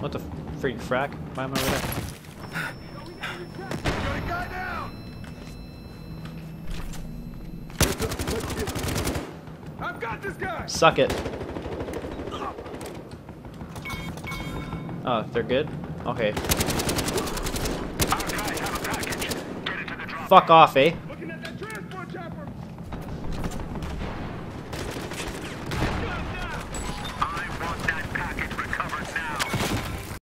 What the freaking frack? Why am I over there? Got a guy down. I've got this guy. Suck it. Oh, they're good? Okay. Our guys have a package. Get it to the drop. Fuck off, eh?